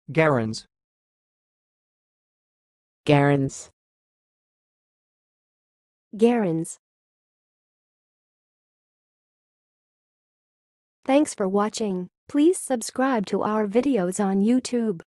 garrons, garrons, garrons. Thanks for watching. Please subscribe to our videos on YouTube.